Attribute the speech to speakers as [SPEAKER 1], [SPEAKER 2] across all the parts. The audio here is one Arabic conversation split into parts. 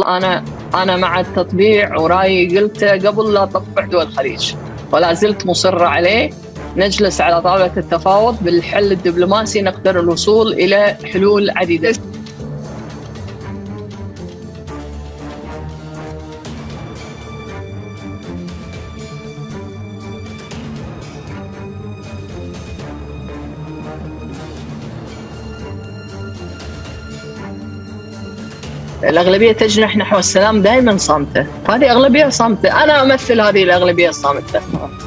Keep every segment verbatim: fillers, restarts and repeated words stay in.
[SPEAKER 1] أنا أنا مع التطبيع، ورايي قلته قبل لا تطبع دول الخليج، ولا زلت مصرة عليه. نجلس على طاولة التفاوض بالحل الدبلوماسي، نقدر الوصول إلى حلول عديدة. الأغلبية تجنح نحو السلام دائما صامتة، هذه أغلبية صامتة، أنا أمثل هذه الأغلبية الصامتة.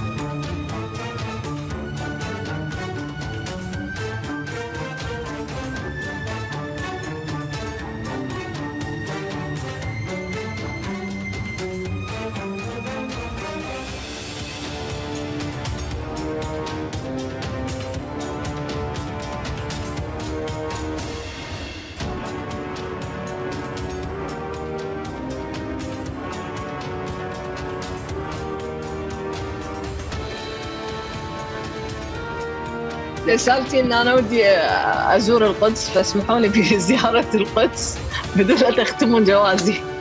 [SPEAKER 1] سألتي إن أنا ودي أزور القدس، فاسمحوا لي بزيارة القدس بدون لا تختمون جوازي.